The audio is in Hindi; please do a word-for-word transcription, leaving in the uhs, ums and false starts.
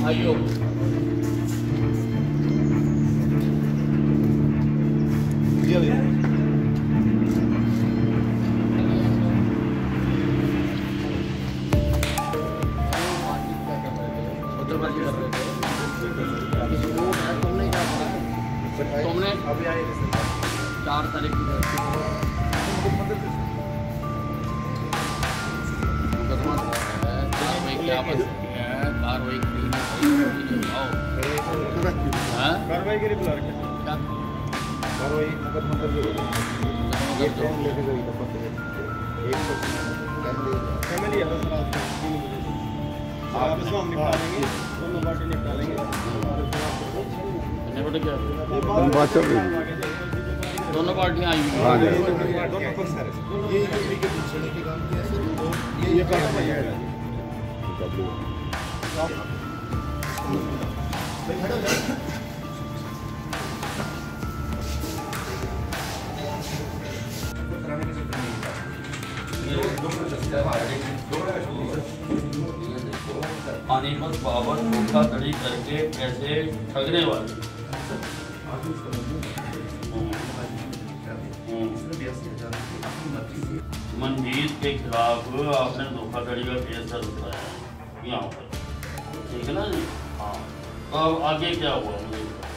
आइयो तुमने अभी आए चार तारीख की कार्रवाई क्या बचती है, कार्रवाई कार्रवाई के लिए बुला रखे क्या कार्रवाई मतलब ये कौन लेके गई तो पता है एक फैमिली है बस आपस में हम निपटा लेंगे, दोनों पार्टी निपटा लेंगे। बात चल रही दोनों पार्टियां आई हुई हैं, दोनों पक्ष है ये के पूछने के काम किया सर ये ये काम है पानीपत पावर धोखाधड़ी करके पैसे ठगने वाले मनजीत के खिलाफ आपने धोखाधड़ी का केस दर्ज कराया यहाँ पर, ठीक है ना जी। हाँ, तो अब आगे क्या हुआ मुझे